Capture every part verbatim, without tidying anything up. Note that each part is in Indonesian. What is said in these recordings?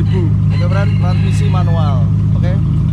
ribu. Oke friend, transmisi manual. Oke.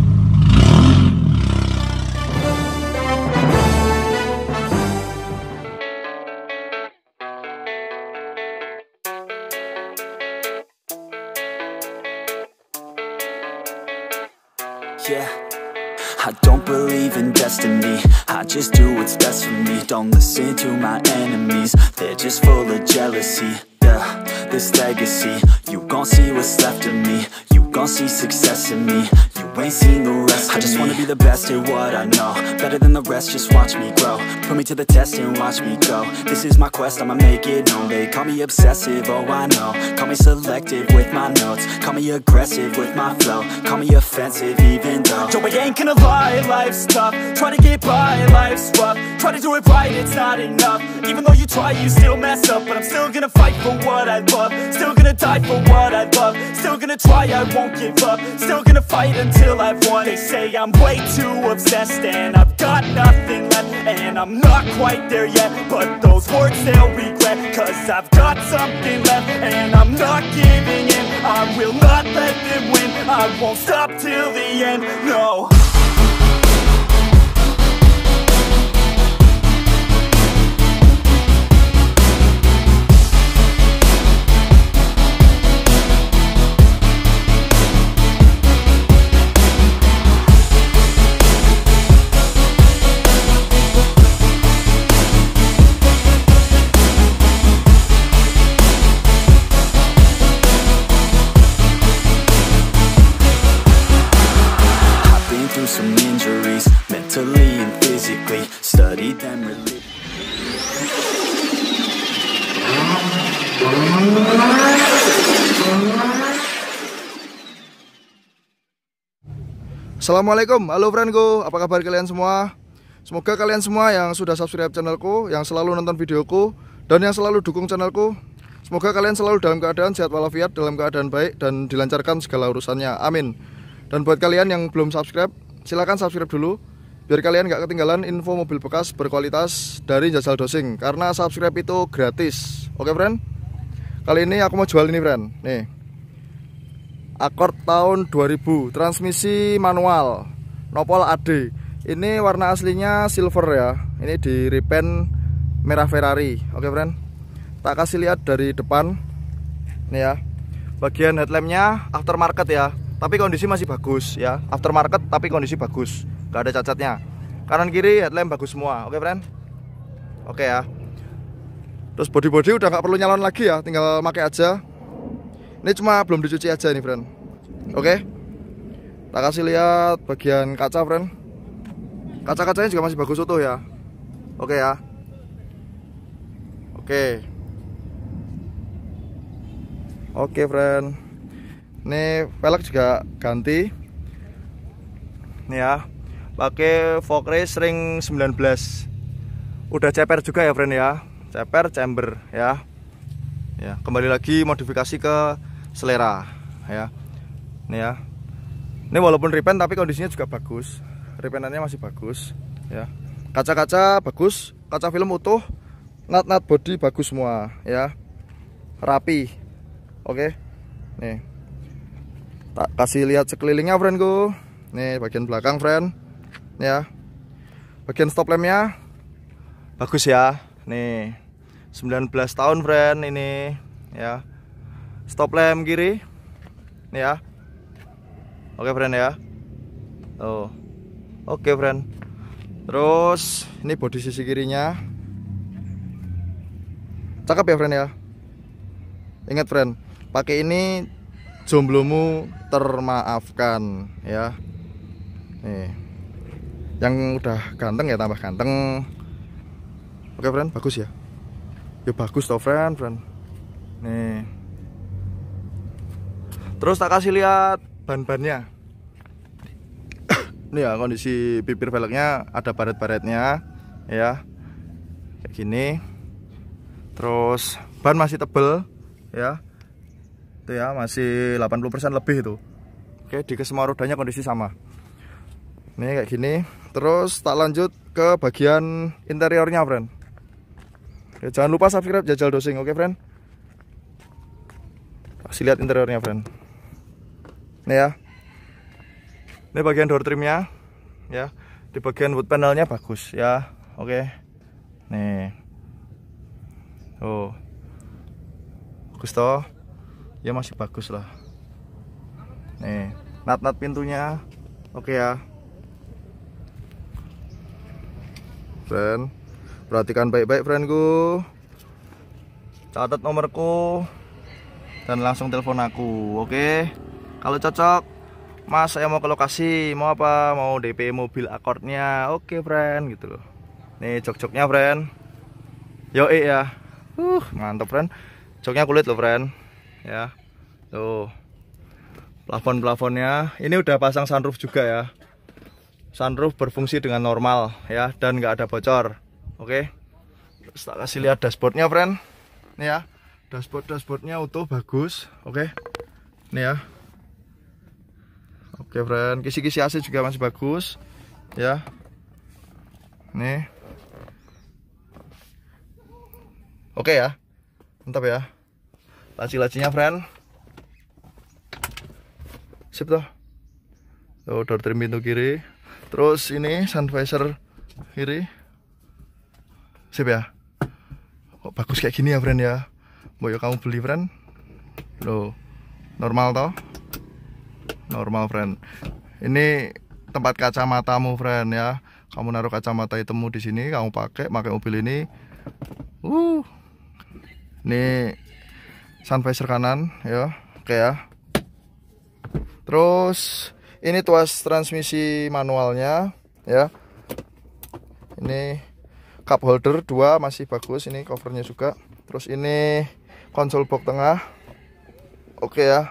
Yeah, I don't believe in destiny, I just do what's best for me. Don't listen to my enemies, they're just full of jealousy. Yeah, this legacy, you gon' see what's left of me. You gon' see success in me, you ain't seen the rest of me. I just wanna be the best at what I know, better than the rest, just watch me grow. Put me to the test and watch me go. This is my quest, I'ma make it known. They call me obsessive, oh I know. Call me selective with my notes, call me aggressive with my flow, call me offensive even though Joe, I ain't gonna lie, life's tough. Try to get by, life's rough. Try to do it right, it's not enough. Even though you try, you still mess up. But I'm still gonna fight for what I love, still gonna die for what I love, still gonna try, I won't give up, still gonna fight until I've won. They say I'm way too obsessed and I've got nothing left, and I'm not quite there yet, but those words they'll regret, cause I've got something left and I'm not giving in. I will not let them win, I won't stop till the end, no. Some injuries, mentally and physically, studied them really. Assalamualaikum, halo friendku, apa kabar kalian semua? Semoga kalian semua yang sudah subscribe channelku, yang selalu nonton videoku, dan yang selalu dukung channelku, semoga kalian selalu dalam keadaan sehat walafiat, dalam keadaan baik, dan dilancarkan segala urusannya, amin. Dan buat kalian yang belum subscribe, silahkan subscribe dulu, biar kalian gak ketinggalan info mobil bekas berkualitas dari Jajal Dosing, karena subscribe itu gratis. Oke friend, kali ini aku mau jual ini friend. Nih, Accord tahun dua ribu, transmisi manual, Nopol A D. Ini warna aslinya silver ya, ini di repaint merah Ferrari. Oke friend, tak kasih lihat dari depan. Nih ya, bagian headlampnya aftermarket ya, tapi kondisi masih bagus ya, aftermarket tapi kondisi bagus, gak ada cacatnya. Kanan kiri headlamp bagus semua, oke friend. Oke ya. Terus body-body udah gak perlu nyalon lagi ya, tinggal pakai aja. Ini cuma belum dicuci aja nih friend. Oke. Tak kasih lihat bagian kaca friend. Kaca-kacanya juga masih bagus utuh ya. Oke ya. Oke. Oke friend. Ini velg juga ganti. Nih ya, pakai fork race ring sembilan belas. Udah ceper juga ya friend ya, ceper chamber ya. Ya, kembali lagi modifikasi ke selera ya. Nih ya, ini walaupun repaint tapi kondisinya juga bagus, repaintannya masih bagus ya. Kaca-kaca bagus, kaca film utuh, nut-nut body bagus semua ya, rapi. Oke, nih. Tak kasih lihat sekelilingnya friendku. Nih bagian belakang friend. Nih ya, bagian stop lampnya bagus ya. Nih sembilan belas tahun friend ini ya. Stop lamp kiri. Nih ya. Oke friend ya. Oh, oke friend. Terus ini bodi sisi kirinya cakep ya friend ya. Ingat friend, pakai ini jomblomu termaafkan ya. Nih, yang udah ganteng ya tambah ganteng. Oke friend, bagus ya. Ya bagus toh friend, friend. Nih. Terus tak kasih lihat ban-bannya. Nih ya, kondisi bibir velgnya ada baret-baretnya ya. Kayak gini. Terus ban masih tebel ya. Itu ya, masih delapan puluh persen lebih itu. Oke, di kesemua rodanya kondisi sama. Nih kayak gini. Terus tak lanjut ke bagian interiornya friend. Oke, jangan lupa subscribe Jajal Dosing, oke friend. Kasih lihat interiornya friend. Nih ya. Ini bagian door trimnya ya. Di bagian wood panelnya bagus ya. Oke. Nih. Oh. Bagus toh. Ya masih bagus lah. Nih, nat-nat pintunya. Oke ya. Friend, perhatikan baik-baik friendku. Catat nomorku dan langsung telepon aku. Oke. Kalau cocok, Mas saya mau ke lokasi, mau apa? Mau D P mobil Accordnya. Oke friend, gitu loh. Nih jok-joknya friend. Yoi ya. Uh, mantap friend. Joknya kulit loh friend. Ya. Tuh. Plafon-plafonnya. Ini udah pasang sunroof juga ya. Sunroof berfungsi dengan normal ya, dan nggak ada bocor. Oke. Terus tak kasih lihat dashboardnya friend. Nih ya. Dashboard dashboardnya utuh bagus. Oke. Nih ya. Oke friend, kisi-kisi A C juga masih bagus ya. Nih. Oke ya. Mantap ya. Laci-lacinya friend. Sip toh. Tuh, door trim pintu kiri. Terus ini sun visor kiri. Sip ya. Kok bagus kayak gini ya friend ya. Mau yuk kamu beli friend. Loh. Normal toh. Normal friend. Ini tempat kacamatamu friend ya. Kamu naruh kacamata hitammu di sini, kamu pakai pakai mobil ini. Uh. Ini sun visor kanan ya. Oke ya. Terus ini tuas transmisi manualnya ya. Ini cup holder dua masih bagus, ini covernya juga. Terus ini konsol box tengah. Oke ya.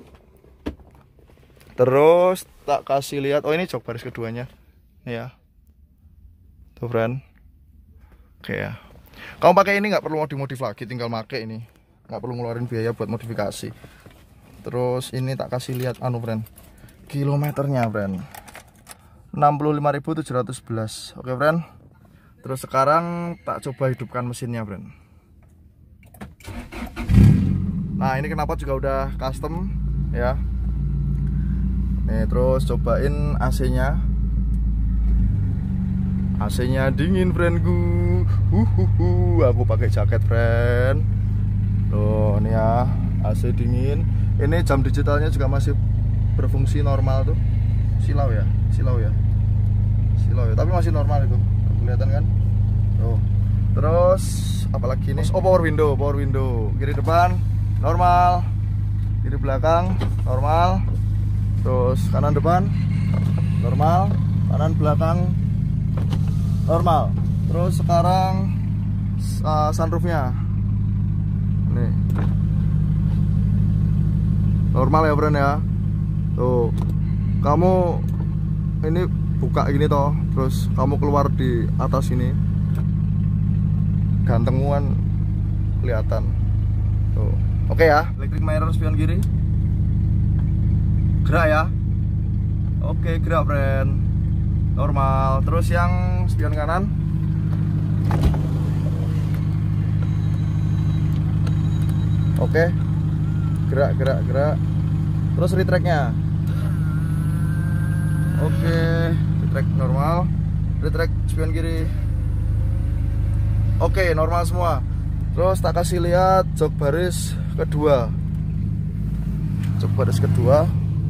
Terus tak kasih lihat, oh ini jok baris keduanya nih ya. Tuh friend. Oke ya. Kamu pakai ini nggak perlu modif-modif lagi, tinggal pakai ini. Nggak perlu ngeluarin biaya buat modifikasi. Terus ini tak kasih lihat anu friend. Kilometernya friend. enam puluh lima ribu tujuh ratus sebelas. Oke friend. Terus sekarang tak coba hidupkan mesinnya friend. Nah, ini knalpot juga udah custom ya. Nih, terus cobain A C-nya. A C-nya dingin, friendku. Uhuhu, aku pakai jaket, friend. Loh, nih ya, A C dingin. Ini jam digitalnya juga masih berfungsi normal tuh. Silau ya, silau ya. Silau ya, tapi masih normal itu. Kelihatan kan? Tuh. Terus apalagi nih? Oh, power window, power window. Kiri depan normal. Kiri belakang normal. Terus kanan depan normal, kanan belakang normal. Terus sekarang uh, sunroofnya nih normal ya friend ya. Tuh, kamu ini buka gini toh, terus kamu keluar di atas ini gantenguan kelihatan. Tuh, oke ya. Electric mirror spion kiri. Gerak ya. Oke, gerak friend. Normal. Terus yang spion kanan. Oke. Gerak, gerak, gerak. Terus retracknya. Oke, retrack normal. Retrack spion kiri. Oke, normal semua. Terus tak kasih lihat jok baris kedua. Jok baris kedua.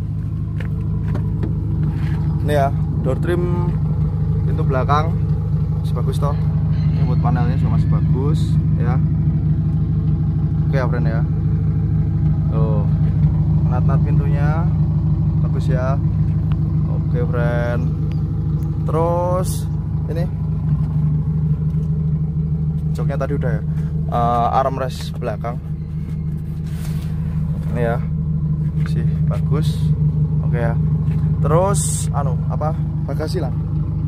Ini ya, door trim pintu belakang masih bagus toh. Ini buat panelnya juga masih bagus ya. Oke ya friend ya. Tuh, nat-nat pintunya bagus ya. Oke friend. Terus ini joknya tadi udah ya. Uh, armrest belakang. Ini ya, masih bagus. Oke ya. Terus anu apa bagasi lah.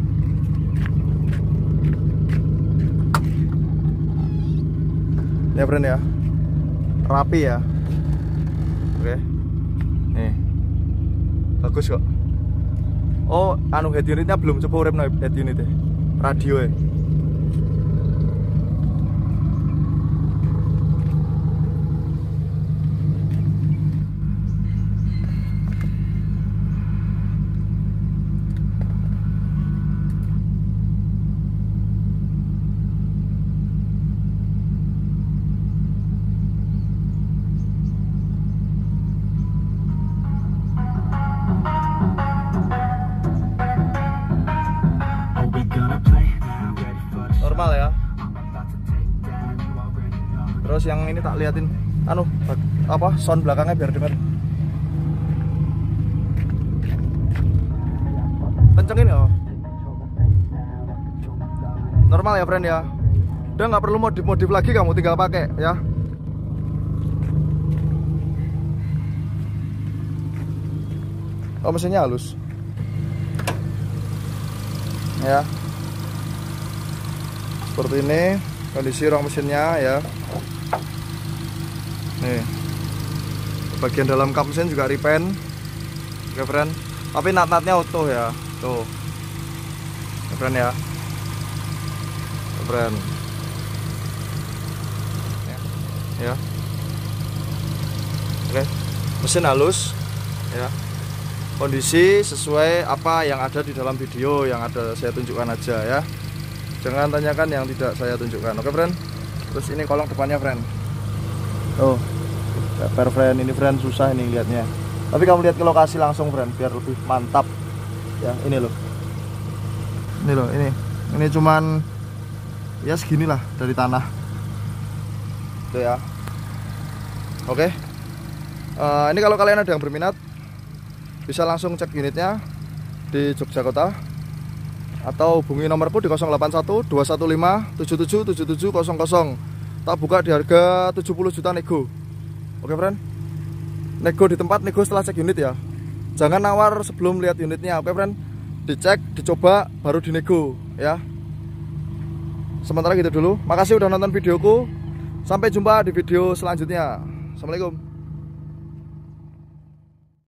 Ya friend ya, rapi ya. Oke, nih bagus kok. Oh, anu head unitnya belum coba urip no head unitnya, radio ya. Terus yang ini tak liatin anu apa sound belakangnya biar denger. Kencengin ya. Normal ya friend ya. Udah nggak perlu modif-modif lagi, kamu tinggal pakai ya. Oh, mesinnya halus ya, seperti ini kondisi ruang mesinnya ya. Nih, bagian dalam kap mesin juga repaint, oke friend. Tapi nat-natnya utuh ya, tuh, oke friend ya, oke friend ya. Oke, mesin halus ya. Kondisi sesuai apa yang ada di dalam video yang ada saya tunjukkan aja ya. Jangan tanyakan yang tidak saya tunjukkan. Oke friend. Terus ini kolong depannya friend. Oh, per friend ini friend susah ini lihatnya. Tapi kamu lihat ke lokasi langsung friend biar lebih mantap. Ya ini loh. Ini loh ini. Ini cuman ya seginilah dari tanah. Tuh ya. Oke. Uh, ini kalau kalian ada yang berminat, bisa langsung cek unitnya di Yogyakarta atau hubungi nomorku di nol delapan satu dua satu lima tujuh tujuh tujuh tujuh nol nol. Tak buka di harga tujuh puluh juta nego. Oke friend, nego di tempat, nego setelah cek unit ya. Jangan nawar sebelum lihat unitnya. Oke friend, dicek, dicoba baru dinego ya. Sementara gitu dulu. Makasih udah nonton videoku. Sampai jumpa di video selanjutnya. Assalamualaikum.